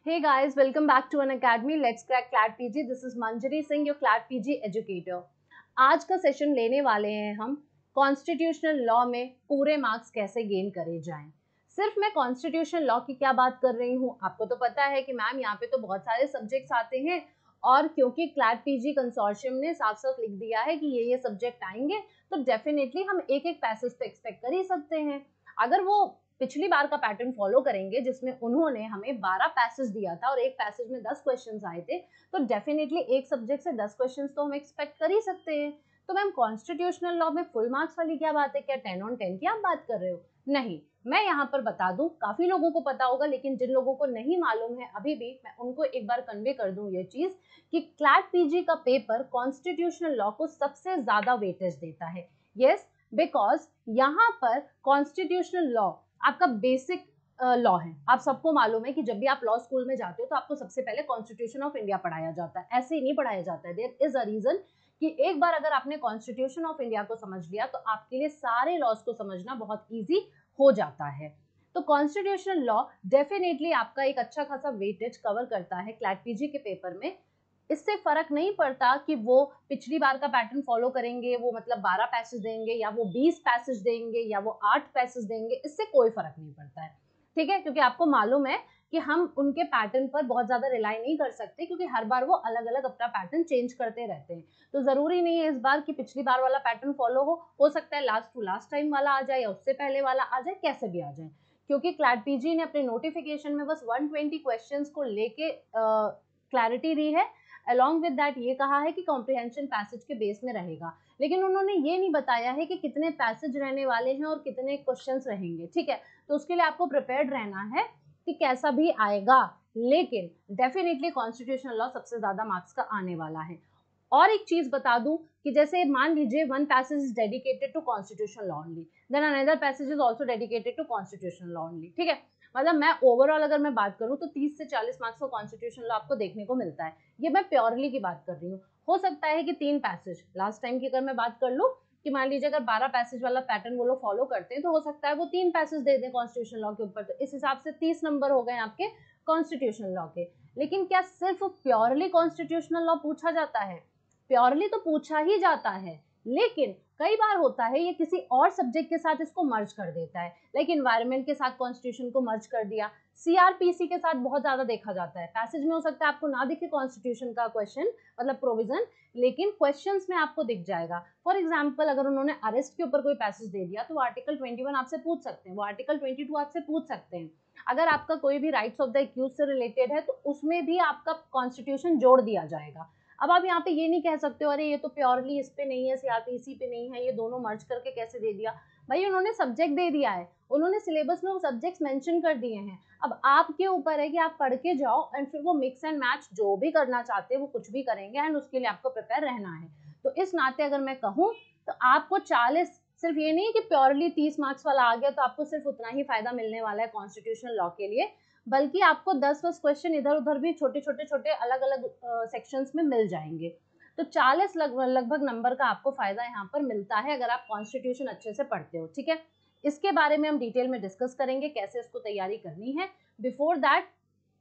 Hey guys, welcome back to an academy. Let's crack CLAT PG. This is Manjari Singh, your CLAT PG educator. आज का session लेने वाले हैं हम constitutional law में पूरे मार्क्स कैसे गेन करे जाएं। सिर्फ मैं कॉन्स्टिट्यूशनल लॉ की क्या बात कर रही हूँ, आपको तो पता है कि मैम यहाँ पे तो बहुत सारे सब्जेक्ट्स आते हैं और क्योंकि क्लैट पीजी कंसोर्शियम ने साफ साफ लिख दिया है कि ये सब्जेक्ट आएंगे तो डेफिनेटली हम एक एक पैसेज तो एक्सपेक्ट कर ही सकते हैं। अगर वो पिछली बार का पैटर्न फॉलो करेंगे जिसमें उन्होंने हमें 12 पैसेज दिया था और एक पैसेज में 10 क्वेश्चंस आए थे, तो डेफिनेटली एक सब्जेक्ट से 10 क्वेश्चंस तो हम एक्सपेक्ट कर ही सकते हैं। तो मैम कॉन्स्टिट्यूशनल लॉ में फुल मार्क्स वाली क्या बात है, क्या 10 on 10 की आप बात कर रहे हो? नहीं, मैं यहाँ पर बता दूं, काफी लोगों को पता होगा लेकिन जिन लोगों को नहीं मालूम है अभी भी, मैं उनको एक बार कन्वे कर दूं ये चीज कि क्लैट पीजी का पेपर कॉन्स्टिट्यूशनल लॉ को सबसे ज्यादा वेटेज देता है। यस, बिकॉज यहाँ पर कॉन्स्टिट्यूशनल लॉ आपका बेसिक लॉ है। आप सबको मालूम है कि जब भी आप लॉ स्कूल में जाते हो तो आपको सबसे पहले कॉन्स्टिट्यूशन ऑफ इंडिया पढ़ाया जाता है, ऐसे ही नहीं पढ़ाया जाता है। देयर इज अ रीजन कि एक बार अगर आपने कॉन्स्टिट्यूशन ऑफ इंडिया को समझ लिया तो आपके लिए सारे लॉज को समझना बहुत ईजी हो जाता है। तो कॉन्स्टिट्यूशनल लॉ डेफिनेटली आपका एक अच्छा खासा वेटेज कवर करता है क्लैट पीजी के पेपर में। इससे फर्क नहीं पड़ता कि वो पिछली बार का पैटर्न फॉलो करेंगे, वो मतलब 12 पैसेज देंगे या वो 20 पैसेज देंगे या वो 8 पैसेज देंगे, इससे कोई फर्क नहीं पड़ता है। ठीक है, क्योंकि आपको मालूम है कि हम उनके पैटर्न पर बहुत ज्यादा रिलाई नहीं कर सकते क्योंकि हर बार वो अलग अलग अपना पैटर्न चेंज करते रहते हैं। तो जरूरी नहीं है इस बार कि पिछली बार वाला पैटर्न फॉलो हो सकता है लास्ट टू लास्ट टाइम वाला आ जाए या उससे पहले वाला आ जाए, कैसे भी आ जाए। क्योंकि क्लैट पीजी ने अपने नोटिफिकेशन में बस 120 क्वेश्चंस को लेके क्लैरिटी दी है। अलॉन्ग विद दैट ये कहा है कि कॉम्प्रिहेंशन पैसेज के बेस में रहेगा, लेकिन उन्होंने ये नहीं बताया है कि कितने पैसेज रहने वाले हैं और कितने क्वेश्चंस रहेंगे। ठीक है, तो उसके लिए आपको प्रिपेयर्ड रहना है कि कैसा भी आएगा, लेकिन डेफिनेटली कॉन्स्टिट्यूशनल लॉ सबसे ज्यादा मार्क्स का आने वाला है। और एक चीज बता दूं कि जैसे मान लीजिए one passage is dedicated to constitutional law only, then another passage is also dedicated to constitutional law only. ठीक है, मतलब मैं ओवरऑल अगर मैं बात करूं तो 30 से 40 मार्क्स का कॉन्स्टिट्यूशनल लॉ आपको देखने को मिलता है। ये मैं प्योरली की बात कर रही हूँ। हो सकता है कि 3 पैसेज, लास्ट टाइम की अगर मैं बात कर लूँ कि मान लीजिए अगर 12 पैसेज वाला पैटर्न वो लोग फॉलो करते हैं तो हो सकता है वो 3 पैसेज दे दें कॉन्स्टिट्यूशनल लॉ के ऊपर, तो इस हिसाब से 30 नंबर हो गए आपके कॉन्स्टिट्यूशनल लॉ के। लेकिन क्या सिर्फ प्योरली कॉन्स्टिट्यूशनल लॉ पूछा जाता है? प्योरली तो पूछा ही जाता है, लेकिन कई बार होता है ये किसी और सब्जेक्ट के साथ इसको मर्ज कर देता है, लाइक एनवायरनमेंट के साथ कॉन्स्टिट्यूशन को मर्ज कर दिया, सीआरपीसी के साथ बहुत ज्यादा देखा जाता है। पैसेज में हो सकता है आपको ना दिखे कॉन्स्टिट्यूशन का क्वेश्चन मतलब प्रोविजन, लेकिन क्वेश्चंस में आपको दिख जाएगा। फॉर एग्जांपल अगर उन्होंने अरेस्ट के ऊपर कोई पैसेज दे दिया तो वो आर्टिकल 21 आपसे पूछ सकते हैं, वो आर्टिकल 22 आपसे पूछ सकते हैं। अगर आपका कोई भी राइट्स ऑफ द एक्यूज से रिलेटेड है तो उसमें भी आपका कॉन्स्टिट्यूशन जोड़ दिया जाएगा। अब आप यहाँ पे ये नहीं कह सकते हो अरे ये तो प्योरली इस पे नहीं है, सीआरपीसी पे नहीं है, ये दोनों मर्ज करके कैसे दे दिया। भाई उन्होंने सब्जेक्ट दे दिया है, उन्होंने सिलेबस में वो सब्जेक्ट्स मेंशन कर दिए हैं। अब आपके ऊपर है कि आप पढ़ के जाओ एंड फिर वो मिक्स एंड मैच जो भी करना चाहते हैं वो कुछ भी करेंगे एंड उसके लिए आपको प्रिपेयर रहना है। तो इस नाते अगर मैं कहूँ तो आपको 40, सिर्फ ये नहीं कि प्योरली 30 मार्क्स वाला आ गया तो आपको सिर्फ उतना ही फायदा मिलने वाला है कॉन्स्टिट्यूशनल लॉ के लिए, बल्कि आपको 10 क्वेश्चन इधर उधर भी छोटे छोटे अलग अलग सेक्शंस में मिल जाएंगे। तो 40 लगभग नंबर का आपको फायदा यहाँ पर मिलता है अगर आप कॉन्स्टिट्यूशन अच्छे से पढ़ते हो। ठीक है, इसके बारे में हम डिटेल में डिस्कस करेंगे कैसे इसको तैयारी करनी है। Before that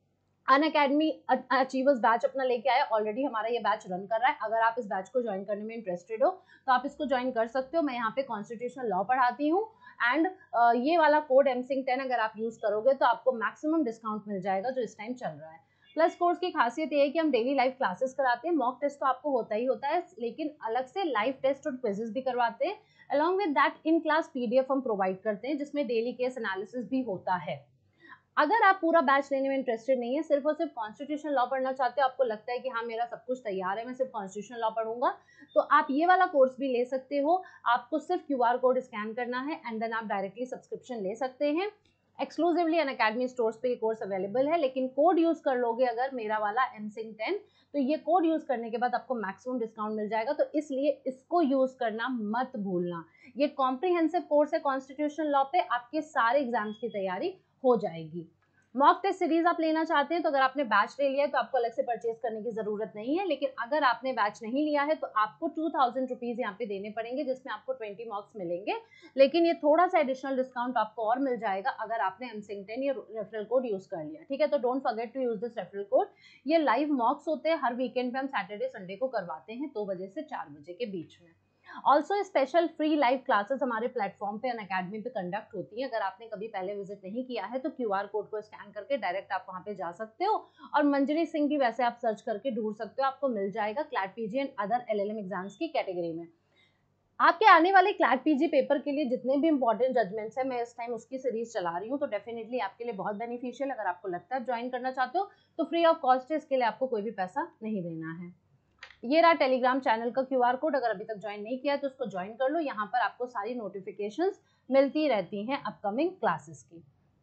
Unacademy achievers batch अपना लेके आया, ऑलरेडी हमारा ये बैच रन कर रहा है। अगर आप इस बैच को ज्वाइन करने में इंटरेस्टेड हो तो आप इसको ज्वाइन कर सकते हो। मैं यहाँ पे कॉन्स्टिट्यूशनल लॉ पढ़ाती हूँ एंड ये वाला कोड MSING10 अगर आप यूज करोगे तो आपको मैक्सिमम डिस्काउंट मिल जाएगा जो इस टाइम चल रहा है। प्लस कोर्स की खासियत ये है कि हम डेली लाइव क्लासेस कराते हैं, मॉक टेस्ट तो आपको होता ही होता है, लेकिन अलग से लाइव टेस्ट और क्विजेस भी करवाते हैं। Along with that in class PDF हम प्रोवाइड करते हैं जिसमें डेली केस एनालिसिस भी होता है। अगर आप पूरा बैच लेने में इंटरेस्टेड नहीं है, सिर्फ और सिर्फ कॉन्स्टिट्यूशन लॉ पढ़ना चाहते हो, आपको लगता है कि हाँ मेरा सब कुछ तैयार है, मैं सिर्फ कॉन्स्टिट्यूशन लॉ पढ़ूंगा, तो आप ये वाला कोर्स भी ले सकते हो। आपको सिर्फ QR कोड स्कैन करना है एंड देन आप डायरेक्टली सब्सक्रिप्शन ले सकते हैं। एक्सक्लूसिवली अनअकैडमी स्टोर्स पे ये कोर्स अवेलेबल है, लेकिन कोड यूज कर लोगे अगर मेरा वाला MSING10 तो ये कोड यूज करने के बाद आपको मैक्सिमम डिस्काउंट मिल जाएगा। तो इसलिए इसको यूज करना मत भूलना। ये कॉम्प्रिहेंसिव कोर्स है कॉन्स्टिट्यूशन लॉ पे, आपके सारे एग्जाम्स की तैयारी हो जाएगी। मॉक टेस्ट सीरीज आप लेना चाहते हैं तो अगर आपने बैच ले लिया है तो आपको अलग से परचेज करने की जरूरत नहीं है, लेकिन अगर आपने बैच नहीं लिया है तो आपको 2000 रुपीज यहाँ पे देने पड़ेंगे, जिसमें आपको 20 मॉक्स मिलेंगे। लेकिन ये थोड़ा सा एडिशनल डिस्काउंट आपको और मिल जाएगा अगर आपने msing10 ये रेफरल कोड यूज कर लिया, ठीक है। तो don't forget to use this referral code. ये लाइव मॉक्स होते हैं, हर वीकेंड पे हम सैटरडे संडे को करवाते हैं 2 बजे से 4 बजे के बीच में। Also special free live classes हमारे प्लेटफॉर्म पे अनअकैडमी पे कंडक्ट होती है। अगर आपने कभी पहले विजिट नहीं किया है तो क्यूआर कोड को स्कैन करके डायरेक्ट आप वहां पे जा सकते हो, और मंजरी सिंह भी वैसे आप सर्च करके ढूंढ सकते हो, आपको मिल जाएगा CLAT PG and other LLM exams की कैटेगरी में। आपके आने वाले क्लैट पीजी पेपर के लिए जितने भी इंपॉर्टेंट जजमेंट्स है मैं इस टाइम उसकी सीरीज चला रही हूँ, तो डेफिनेटली आपके लिए बहुत बेनिफिशियल। अगर आपको लगता है ज्वाइन करना चाहते हो तो फ्री ऑफ कॉस्ट है, इसके लिए आपको कोई भी पैसा नहीं देना है। ये रहा टेलीग्राम चैनल का क्यूआर कोड, अगर अभी तक ज्वाइन नहीं किया है तो उसको ज्वाइन कर लो। यहाँ पर आपको सारी नोटिफिकेशंस मिलती रहती हैं अपकमिंग क्लासेस की।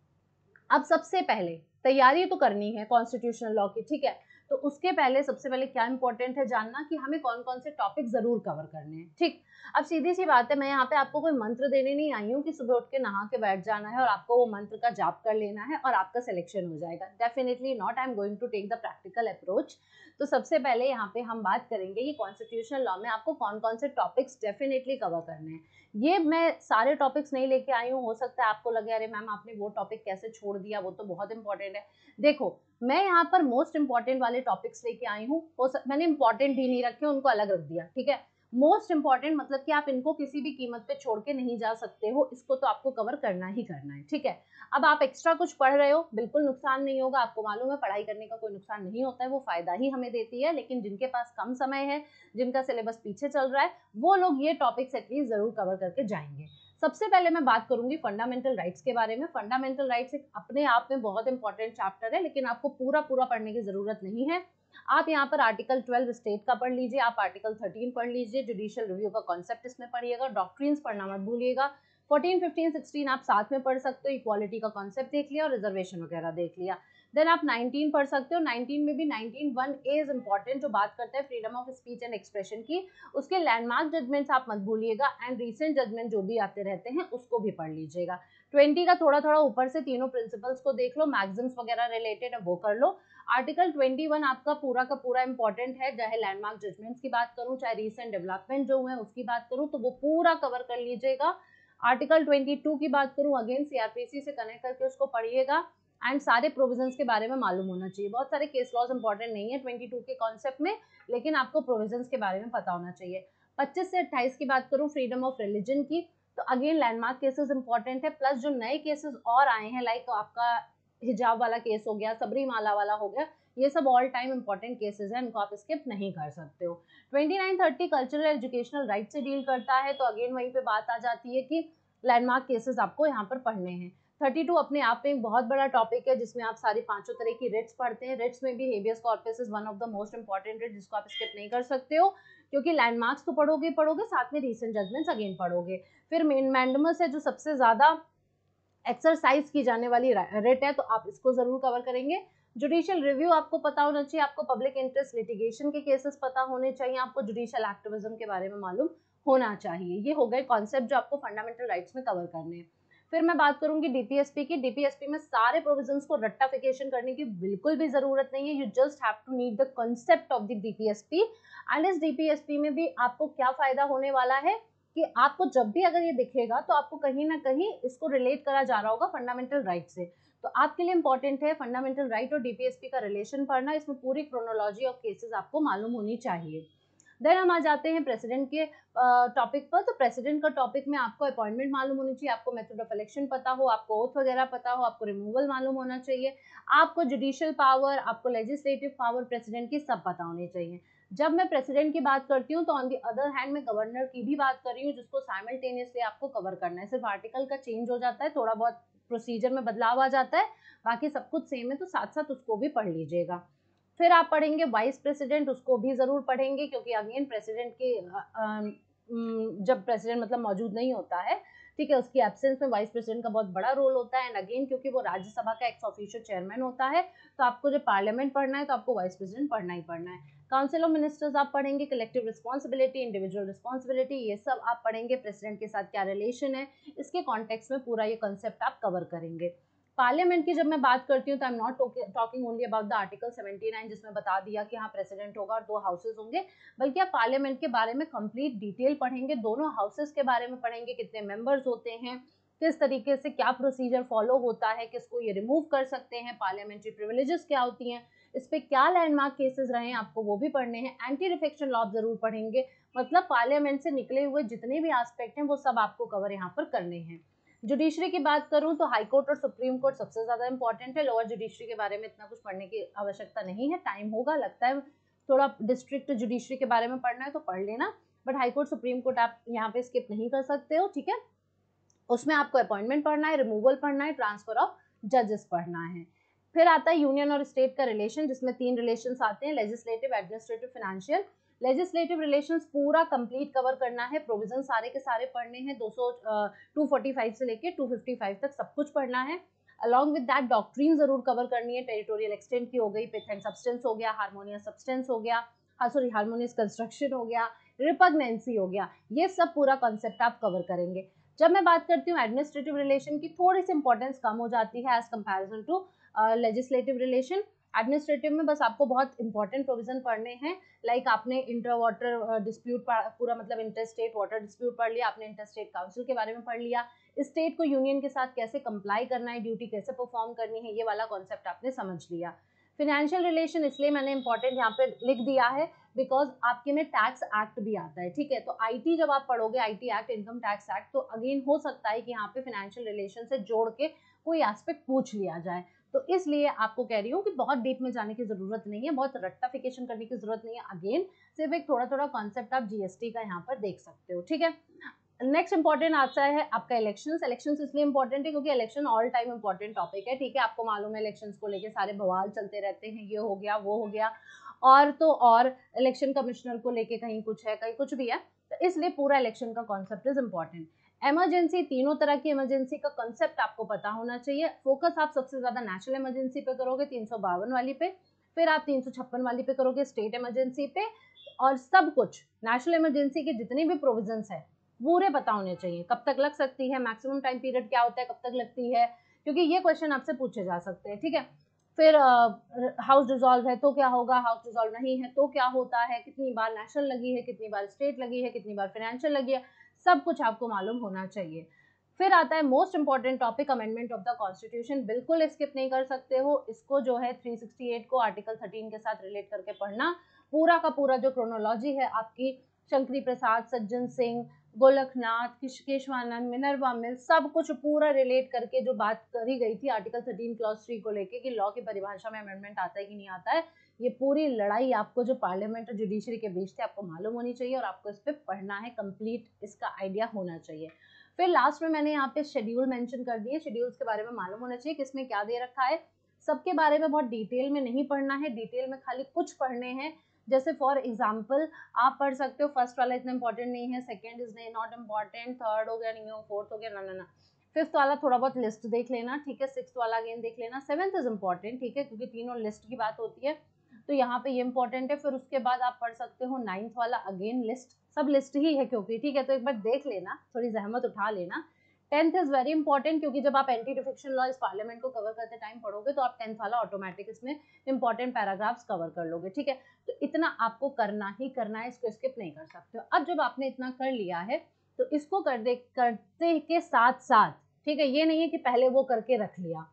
अब सबसे पहले तैयारी तो करनी है कॉन्स्टिट्यूशनल लॉ की, ठीक है। तो उसके पहले सबसे पहले क्या इंपॉर्टेंट है जानना कि हमें कौन कौन से टॉपिक जरूर कवर करने हैं, ठीक। अब सीधी सी बात है, मैं यहाँ पे आपको कोई मंत्र देने नहीं आई हूँ कि सुबह उठ के नहा के बैठ जाना है और आपको वो मंत्र का जाप कर लेना है और आपका सिलेक्शन हो जाएगा। Definitely not, I am going to take the practical approach. तो सबसे पहले यहाँ पे हम बात करेंगे कि कॉन्स्टिट्यूशनल लॉ में आपको कौन कौन से टॉपिक्स डेफिनेटली कवर करने हैं। ये मैं सारे टॉपिक्स नहीं लेके आई हूँ, हो सकता है आपको लगे अरे मैम आपने वो टॉपिक कैसे छोड़ दिया, वो तो बहुत इंपॉर्टेंट है। देखो मैं यहाँ पर मोस्ट इंपॉर्टेंट वाले टॉपिक्स लेके आई हूँ, मैंने इंपॉर्टेंट ही नहीं रखे, उनको अलग रख दिया, ठीक है। मोस्ट इंपॉर्टेंट मतलब कि आप इनको किसी भी कीमत पे छोड़ के नहीं जा सकते हो, इसको तो आपको कवर करना ही करना है, ठीक है। अब आप एक्स्ट्रा कुछ पढ़ रहे हो, बिल्कुल नुकसान नहीं होगा, आपको मालूम है पढ़ाई करने का कोई नुकसान नहीं होता है, वो फायदा ही हमें देती है। लेकिन जिनके पास कम समय है, जिनका सिलेबस पीछे चल रहा है, वो लोग ये टॉपिक्स एटलीस्ट जरूर कवर करके जाएंगे। सबसे पहले मैं बात करूंगी फंडामेंटल राइट्स के बारे में। फंडामेंटल राइट्स एक अपने आप में बहुत इंपॉर्टेंट चैप्टर है, लेकिन आपको पूरा पढ़ने की जरूरत नहीं है। आप यहाँ पर आर्टिकल 12 स्टेट का पढ़ लीजिए, आप आर्टिकल 13 पढ़ लीजिए, जुडिशियल रिव्यू का कॉन्सेप्ट इसमें पढ़िएगा, डॉक्ट्रिन्स पढ़ना मत भूलिएगा। 14, 15, 16 आप साथ में पढ़ सकते हो, इक्वालिटी का कॉन्सेप्ट देख लिया और रिजर्वेशन वगैरह देख लिया। देन आप 19 पढ़ सकते हो। 19 में भी 19(1)(a) इज इंपॉर्टेंट, जो बात करता है freedom of speech and expression की। उसके लैंडमार्क जजमेंट्स आप मत भूलिएगा, एंड रीसेंट जजमेंट जो भी आते रहते हैं उसको भी पढ़ लीजिएगा। 20 का थोड़ा ऊपर से तीनों प्रिंसिपल्स को देख लो, मैक्सिम्स वगैरह रिलेटेड है वो कर लो। आर्टिकल 21 आपका पूरा का पूरा इंपॉर्टेंट है, चाहे लैंडमार्क जजमेंट्स की बात करूं, चाहे रीसेंट डेवलपमेंट जो हुए उसकी बात करूं, तो वो पूरा कवर कर लीजिएगा। आर्टिकल 22 की बात करूं, अगेन सीआरपीसी से कनेक्ट करके उसको पढ़िएगा, एंड सारे प्रोविजंस के बारे में मालूम होना चाहिए। बहुत सारे केस लॉज इंपॉर्टेंट नहीं है 22 के कॉन्सेप्ट में, लेकिन आपको प्रोविजंस के बारे में पता होना चाहिए। 25 से 28 की बात करूं, फ्रीडम ऑफ रिलीजन की, तो अगेन लैंडमार्क केसेस इंपॉर्टेंट है, प्लस जो नए केसेस और आए हैं लाइक आपका हिजाब वाला केस हो गया, सबरीमाला वाला हो गया, ये सब ऑल टाइम इंपॉर्टेंट केसेस हैं, इनको आप स्किप नहीं कर सकते हो। 29-30 कल्चरल एजुकेशनल राइट से डील करता है, तो अगेन वहीं पे बात आ जाती है कि लैंडमार्क केसेस आपको यहाँ पर पढ़ने हैं। 32 अपने आप में एक बहुत बड़ा टॉपिक है, जिसमें आप सारी 5 तरह की रिट्स पढ़ते हैं। रिट्स में भी habeas corpus is one of the most important writ, जिसको आप स्किप नहीं कर सकते हो, क्योंकि लैंडमार्क्स तो पढ़ोगे साथ में रीसेंट जजमेंट्स अगेन पढ़ोगे। फिर मेन मैंडमस है, जो सबसे ज्यादा एक्सरसाइज की जाने वाली रिट है, तो आप इसको जरूर कवर करेंगे। जुडिशियल रिव्यू आपको पता होना चाहिए, आपको पब्लिक इंटरेस्ट लिटिगेशन के केसेस पता होने चाहिए, आपको जुडिशियल एक्टिविज्म के बारे में मालूम होना चाहिए। ये हो गए कॉन्सेप्ट जो आपको फंडामेंटल राइट्स में कवर करने हैं। फिर मैं बात करूंगी डीपीएसपी की। डीपीएसपी में सारे प्रोविजंस को रट्टाफिकेशन करने की बिल्कुल भी जरूरत नहीं है, you just have to need the concept of the DPSP. And इस डीपीएसपी में भी आपको क्या फायदा होने वाला है कि आपको जब भी अगर ये दिखेगा तो आपको कहीं ना कहीं इसको रिलेट करा जा रहा होगा फंडामेंटल राइट से, तो आपके लिए इंपॉर्टेंट है फंडामेंटल राइट और डीपीएसपी का रिलेशन पढ़ना। इसमें पूरी क्रोनोलॉजी ऑफ केसेस आपको मालूम होनी चाहिए। देन हम आ जाते हैं प्रेसिडेंट के टॉपिक पर। तो प्रेसिडेंट का टॉपिक में आपको अपॉइंटमेंट मालूम होनी चाहिए, आपको मेथड ऑफ इलेक्शन पता हो, आपको ओथ वगैरह पता हो, आपको रिमूवल मालूम होना चाहिए, आपको जुडिशियल पावर, आपको लेजिस्लेटिव पावर प्रेसिडेंट की सब पता होनी चाहिए। जब मैं प्रेसिडेंट की बात करती हूँ तो ऑन दी अदर हैंड मैं गवर्नर की भी बात कर रही हूँ, जिसको साइमल्टेनियसली आपको कवर करना है। सिर्फ आर्टिकल का चेंज हो जाता है, थोड़ा बहुत प्रोसीजर में बदलाव आ जाता है, बाकी सब कुछ सेम है, तो साथ साथ उसको भी पढ़ लीजिएगा। फिर आप पढ़ेंगे वाइस प्रेसिडेंट, उसको भी जरूर पढ़ेंगे, क्योंकि अगेन प्रेसिडेंट के जब प्रेसिडेंट मतलब मौजूद नहीं होता है, ठीक है, उसकी एब्सेंस में वाइस प्रेसिडेंट का बहुत बड़ा रोल होता है। एंड अगेन क्योंकि वो राज्यसभा का एक्स ऑफिशियल चेयरमैन होता है, तो आपको जब पार्लियामेंट पढ़ना है तो आपको वाइस प्रेसिडेंट पढ़ना ही पढ़ना है। काउंसिल ऑफ मिनिस्टर्स आप पढ़ेंगे, कलेक्टिव रिस्पॉन्सिबिलिटी, इंडिविजुअल रिस्पॉन्सिबिलिटी, ये सब आप पढ़ेंगे। प्रेसिडेंट के साथ क्या रिलेशन है, इसके कॉन्टेक्स्ट में पूरा ये कॉन्सेप्ट आप कवर करेंगे। पार्लियामेंट की जब मैं बात करती हूँ तो I am not talking only about the article 79 जिसमें बता दिया कि हाँ प्रेसिडेंट होगा और 2 हाउसेज होंगे, बल्कि आप पार्लियामेंट के बारे में कंप्लीट डिटेल पढ़ेंगे, दोनों हाउसेज के बारे में पढ़ेंगे, कितने मेंबर्स होते हैं, किस तरीके से क्या प्रोसीजर फॉलो होता है, किसको ये रिमूव कर सकते हैं, पार्लियामेंट्री प्रिविलेजेस क्या होती हैं, इस पे क्या लैंडमार्क केसेस रहे हैं आपको वो भी पढ़ने हैं, एंटी डिफेक्शन लॉ जरूर पढ़ेंगे, मतलब पार्लियामेंट से निकले हुए जितने भी एस्पेक्ट हैं वो सब आपको कवर यहाँ पर करने हैं। जुडिशरी की बात करूं तो हाई कोर्ट और सुप्रीम कोर्ट सबसे ज्यादा इंपॉर्टेंट है, लोअर जुडिशरी के बारे में इतना कुछ पढ़ने की आवश्यकता नहीं है, टाइम होगा, लगता है थोड़ा डिस्ट्रिक्ट जुडिशरी के बारे में पढ़ना है तो पढ़ लेना, but high court supreme court आप यहाँ पे स्किप नहीं कर सकते हो, ठीक है। उसमें आपको अपॉइंटमेंट पढ़ना है, रिमूवल पढ़ना है, ट्रांसफर ऑफ जजेस पढ़ना है। फिर आता है यूनियन और स्टेट का रिलेशन, जिसमें 3 रिलेशंस आते हैं, legislative, administrative, financial. Legislative relations पूरा कंप्लीट कवर करना है, प्रोविजन सारे के सारे पढ़ने हैं, 245 से लेके 255 तक सब कुछ पढ़ना है। अलॉन्ग विद दैट डॉक्ट्रीन जरूर कवर करनी है, टेरिटोरियल एक्सटेंट की हो गई, पिथ एंड सब्सटेंस हो गया, हार्मोनियस सब्सटेंस हो गया, हार्मोनियस कंस्ट्रक्शन हो गया, रिपग्नेंसी हो गया, ये सब पूरा कॉन्सेप्ट आप कवर करेंगे। जब मैं बात करती हूँ एडमिनिस्ट्रेटिव रिलेशन की, थोड़ी सी इंपॉर्टेंस कम हो जाती है as comparison to legislative relation. Administrative में बस आपको बहुत इंपॉर्टेंट प्रोविजन पढ़ने हैं, लाइक आपने इंटर वाटर डिस्प्यूट पूरा मतलब इंटर स्टेट वाटर डिस्प्यूट पढ़ लिया, आपने इंटर स्टेट काउंसिल के बारे में पढ़ लिया, स्टेट को यूनियन के साथ कैसे कंप्लाई करना है, ड्यूटी कैसे परफॉर्म करनी है, ये वाला कॉन्सेप्ट आपने समझ लिया। फिनेंशियल रिलेशन इसलिए मैंने इंपॉर्टेंट यहाँ पे लिख दिया है बिकॉज आपके में टैक्स एक्ट भी आता है, ठीक है। तो आईटी जब आप पढ़ोगे, IT act, income tax act, तो अगेन हो सकता है कि यहाँ पे फाइनेंशियल रिलेशन से जोड़ के कोई एस्पेक्ट पूछ लिया जाए, तो इसलिए आपको कह रही हूँ कि बहुत डीप में जाने की जरूरत नहीं है, बहुत रट्टाफिकेशन करने की जरूरत नहीं है, अगेन सिर्फ एक थोड़ा थोड़ा कॉन्सेप्ट आप जीएसटी का यहाँ पर देख सकते हो, ठीक है। नेक्स्ट इंपॉर्टेंट आता है आपका इलेक्शंस। इलेक्शंस इसलिए इंपॉर्टेंट है क्योंकि election all time important topic है, ठीक है। आपको मालूम है इलेक्शंस को लेके सारे बवाल चलते रहते हैं, ये हो गया वो हो गया, और तो और इलेक्शन कमिश्नर को लेके कहीं कुछ है कहीं कुछ भी है, तो इसलिए पूरा इलेक्शन का कॉन्सेप्ट इज इंपॉर्टेंट। इमरजेंसी, तीनों तरह की इमरजेंसी का कॉन्सेप्ट आपको पता होना चाहिए। फोकस आप सबसे ज्यादा नेशनल इमरजेंसी पे करोगे 352 वाली पे, फिर आप 356 वाली पे करोगे स्टेट इमरजेंसी पे, और सब कुछ नेशनल इमरजेंसी के जितने भी प्रोविजंस है पूरे पता होने चाहिए, कब तक लग सकती है, मैक्सिमम टाइम पीरियड क्या होता है, कब तक लगती है, क्योंकि ये क्वेश्चन आपसे पूछे जा सकते हैं, ठीक है। फिर हाउस डिसॉल्व है तो क्या होगा, हाउस डिसॉल्व नहीं है तो क्या होता है, कितनी बार नेशनल लगी है, कितनी बार स्टेट लगी है, कितनी बार फाइनेंशियल लगी है, सब कुछ आपको मालूम होना चाहिए। फिर आता है most important topic, amendment of the constitution, बिल्कुल स्किप नहीं कर सकते हो इसको, जो है 368 को आर्टिकल 13 के साथ रिलेट करके पढ़ना, पूरा का पूरा जो क्रोनोलॉजी है आपकी, शंकरी प्रसाद, सज्जन सिंह, गोलखनाथ, केशवानंद, मिनर्वा मिल, सब कुछ पूरा रिलेट करके जो बात करी गई थी आर्टिकल 13 क्लॉज 3 को लेके कि लॉ की परिभाषा में अमेंडमेंट आता है कि नहीं आता है, ये पूरी लड़ाई आपको जो पार्लियामेंट और जुडिशरी के बीच थे आपको मालूम होनी चाहिए, और आपको इस पर पढ़ना है, कंप्लीट इसका आइडिया होना चाहिए। फिर लास्ट में मैंने यहाँ पे शेड्यूल मेंशन कर दिए, शेड्यूल्स के बारे में मालूम होना चाहिए किसमें क्या दे रखा है, सबके बारे में बहुत डिटेल में नहीं पढ़ना है, डिटेल में खाली कुछ पढ़ने हैं। जैसे फॉर एग्जाम्पल आप पढ़ सकते हो, फर्स्ट वाला इतना इंपॉर्टेंट नहीं है, second is not important, third हो गया नहीं हो, फोर्थ हो गया ना ना ना, फिफ्थ वाला थोड़ा बहुत लिस्ट देख लेना, ठीक है, सिक्स्थ वाला अगेन देख लेना, सेवेंथ इज इंपॉर्टेंट, ठीक है, क्योंकि तीनों लिस्ट की बात होती है तो यहाँ पे ये इंपॉर्टेंट है। फिर उसके बाद आप पढ़ सकते हो नाइन्थ वाला, अगेन लिस्ट, सब लिस्ट ही है क्योंकि, ठीक है, तो एक बार देख लेना, थोड़ी जहमत उठा लेना। 10th इज वेरी इंपॉर्टेंट क्योंकि जब आप एंटी डिफेक्शन लॉ इस पार्लियामेंट को कवर करते टाइम पढ़ोगे तो आप 10th वाला ऑटोमेटिक इसमें इंपॉर्टेंट पैराग्राफ्स कवर कर लोगे, ठीक है। तो इतना आपको करना ही करना है, इसको स्किप नहीं कर सकते हो। अब जब आपने इतना कर लिया है तो इसको करते के साथ साथ, ठीक है, ये नहीं है कि पहले वो करके रख लिया,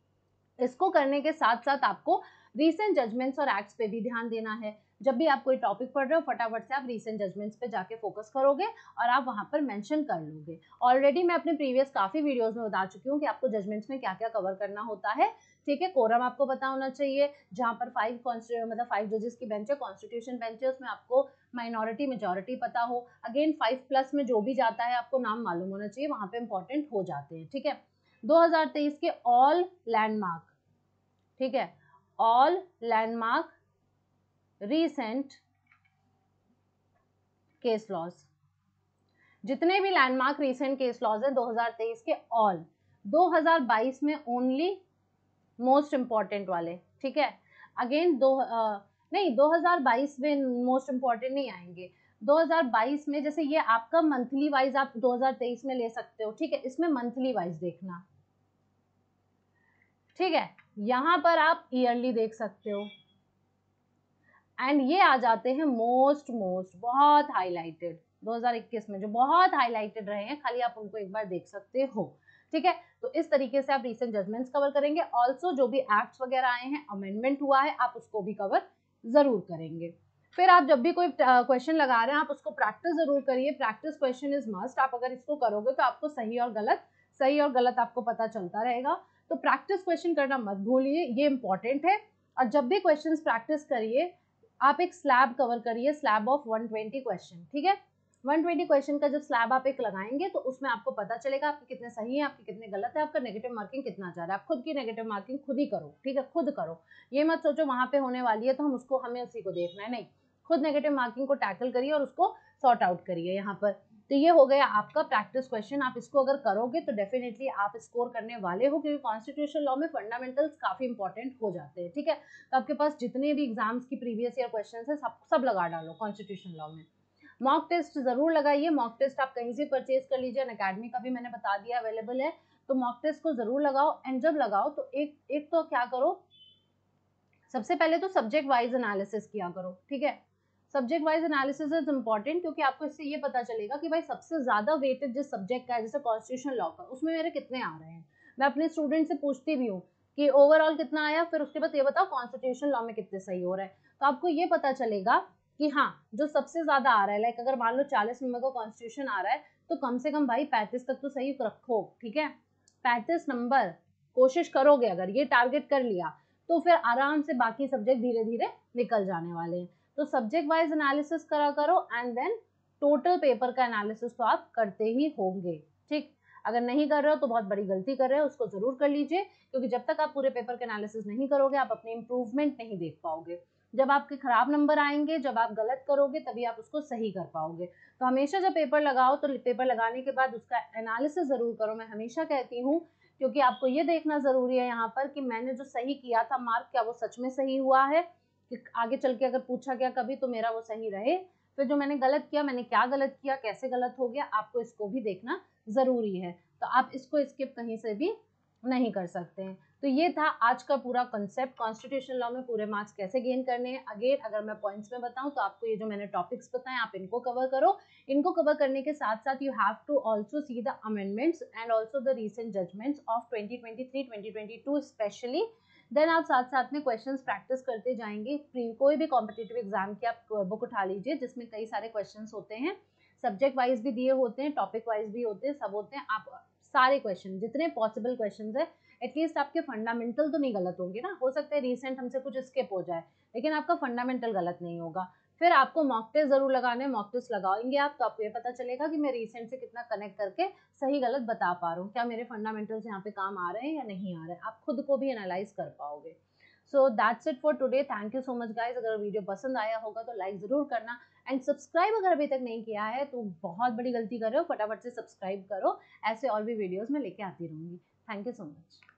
इसको करने के साथ साथ आपको रीसेंट जजमेंट्स और एक्ट्स पे भी ध्यान देना है। जब भी आप कोई टॉपिक पढ़ रहे हो फटाफट से आप रीसेंट जजमेंट्स पे जाके फोकस करोगे और आप वहां पर मेंशन कर लोगे। ऑलरेडी मैं अपने प्रीवियस काफी वीडियोस में बता चुकी हूँ कि आपको जजमेंट्स में क्या क्या कवर करना होता है, ठीक है। कोरम आपको पता होना चाहिए, जहां पर 5 जजेस की बेंच है, कॉन्स्टिट्यूशन बेंच है, उसमें आपको माइनॉरिटी मेजोरिटी पता हो, अगेन 5+ में जो भी जाता है आपको नाम मालूम होना चाहिए, वहां पे इंपॉर्टेंट हो जाते हैं, ठीक है। 2023 के ऑल लैंडमार्क, ठीक है, all landmark recent case laws, जितने भी लैंडमार्क रीसेंट केस लॉज है 2023 के ऑल, 2022 में ओनली मोस्ट इंपॉर्टेंट वाले, ठीक है। अगेन नहीं 2022 में मोस्ट इंपॉर्टेंट नहीं आएंगे, 2022 में जैसे ये आपका मंथली वाइज आप 2023 में ले सकते हो, ठीक है, इसमें मंथली वाइज देखना, ठीक है, यहाँ पर आप ईयरली देख सकते हो एंड ये आ जाते हैं मोस्ट बहुत हाईलाइटेड 2021 में जो बहुत हाईलाइटेड रहे हैं, खाली आप उनको एक बार देख सकते हो। ठीक है, तो इस तरीके से आप रीसेंट जजमेंट्स कवर करेंगे। ऑल्सो जो भी एक्ट्स वगैरह आए हैं, अमेंडमेंट हुआ है, आप उसको भी कवर जरूर करेंगे। फिर आप जब भी कोई क्वेश्चन लगा रहे हैं आप उसको प्रैक्टिस जरूर करिए। Practice question is must. आप अगर इसको करोगे तो आपको सही और गलत आपको पता चलता रहेगा। तो प्रैक्टिस क्वेश्चन करना मत भूलिए, ये इंपॉर्टेंट है। और जब भी क्वेश्चंस प्रैक्टिस करिए आप एक स्लैब कवर करिए, स्लैब ऑफ 120 क्वेश्चन। ठीक है, 120 क्वेश्चन का जब स्लैब आप एक लगाएंगे तो उसमें आपको पता चलेगा आपके कितने सही है, आपके कितने गलत है, आपका नेगेटिव मार्किंग कितना जा रहा है। आप खुद की नेगेटिव मार्किंग खुद ही करो। ठीक है, खुद करो, ये मत सोचो वहां पे होने वाली है तो हमें उसी को देखना है, नहीं, खुद नेगेटिव मार्किंग को टैकल करिए और उसको सॉर्ट आउट करिए यहाँ पर। तो ये हो गया आपका प्रैक्टिस क्वेश्चन। आप इसको अगर करोगे तो डेफिनेटली आप स्कोर करने वाले हो, क्योंकि कॉन्स्टिट्यूशनल लॉ में फंडामेंटल्स काफी इंपॉर्टेंट हो जाते हैं। ठीक है, तो आपके पास जितने भी एग्जाम्स की प्रीवियस ईयर क्वेश्चन है सब लगा डालो कॉन्स्टिट्यूशनल लॉ में। मॉक टेस्ट जरूर लगाइए। मॉक टेस्ट आप कहीं से परचेज कर लीजिए, अकेडमी का भी मैंने बता दिया अवेलेबल है। तो मॉक टेस्ट को जरूर लगाओ। एंड जब लगाओ तो एक तो क्या करो, सबसे पहले तो सब्जेक्ट वाइज एनालिसिस किया करो। ठीक है, subject wise analysis is important, क्योंकि आपको इससे ये पता चलेगा कि भाई सबसे ज्यादा वेटेड जिस सब्जेक्ट का है, जैसे कॉन्स्टिट्यूशनल लॉ का, उसमें मेरे कितने आ रहे हैं। मैं अपने स्टूडेंट से पूछती भी हूँ कि ओवरऑल कितना आया, फिर उसके बाद ये बताओ कॉन्स्टिट्यूशनल लॉ में कितने सही हो रहा है। तो आपको ये पता चलेगा कि हाँ, जो सबसे ज्यादा आ रहा है, लाइक अगर मान लो 40 नंबर का कॉन्स्टिट्यूशन आ रहा है तो कम से कम भाई 35 तक तो सही रखो। ठीक है, 35 नंबर कोशिश करोगे, अगर ये टारगेट कर लिया तो फिर आराम से बाकी सब्जेक्ट धीरे धीरे निकल जाने वाले हैं। तो सब्जेक्ट वाइज एनालिसिस करा करो एंड देन टोटल पेपर का एनालिसिस तो आप करते ही होंगे। ठीक, अगर नहीं कर रहे हो तो बहुत बड़ी गलती कर रहे हो, उसको जरूर कर लीजिए, क्योंकि जब तक आप पूरे पेपर का एनालिसिस नहीं करोगे आप अपनी इंप्रूवमेंट नहीं देख पाओगे। जब आपके खराब नंबर आएंगे, जब आप गलत करोगे, तभी आप उसको सही कर पाओगे। तो हमेशा जब पेपर लगाओ तो पेपर लगाने के बाद उसका एनालिसिस जरूर करो। मैं हमेशा कहती हूँ, क्योंकि आपको ये देखना जरूरी है यहाँ पर कि मैंने जो सही किया था मार्क, क्या वो सच में सही हुआ है, कि आगे चल के अगर पूछा गया कभी तो मेरा वो सही रहे। फिर जो मैंने गलत किया, मैंने क्या गलत किया, कैसे गलत हो गया, आपको इसको भी देखना जरूरी है। तो आप इसको स्किप कहीं से भी नहीं कर सकते हैं। तो ये था आज का पूरा कंसेप्ट, कॉन्स्टिट्यूशनल लॉ में पूरे मार्क्स कैसे गेन करने हैं। अगेन अगर मैं पॉइंट्स में बताऊं तो आपको ये जो मैंने टॉपिक्स बताए आप इनको कवर करो। इनको कवर करने के साथ साथ you have to also see the amendments and also the recent judgments of 2023-2022 specially. Then आप साथ साथ में क्वेश्चंस प्रैक्टिस करते जाएंगे। कोई भी कॉम्पिटिटिव एग्जाम की आप बुक उठा लीजिए जिसमें कई सारे क्वेश्चंस होते हैं, सब्जेक्ट वाइज भी दिए होते हैं, टॉपिक वाइज भी होते हैं, सब होते हैं। आप सारे क्वेश्चन जितने पॉसिबल क्वेश्चंस है, एटलीस्ट आपके फंडामेंटल तो नहीं गलत होंगे ना। हो सकता है रिसेंट हमसे कुछ स्किप हो जाए, लेकिन आपका फंडामेंटल गलत नहीं होगा। फिर आपको मॉक टेस्ट जरूर लगाने, मॉक टेस्ट लगाएंगे आप तो आपको ये पता चलेगा कि मैं रिसेंट से कितना कनेक्ट करके सही गलत बता पा रहा हूँ, क्या मेरे फंडामेंटल्स यहाँ पे काम आ रहे हैं या नहीं आ रहे हैं। आप खुद को भी एनालाइज कर पाओगे। So that's it for today. Thank you so much guys. अगर वीडियो पसंद आया होगा तो लाइक जरूर करना एंड सब्सक्राइब अगर अभी तक नहीं किया है तो बहुत बड़ी गलती कर रहे हो, फटाफट से सब्सक्राइब करो। ऐसे और भी वीडियोस मैं लेके आती रहूंगी। Thank you so much.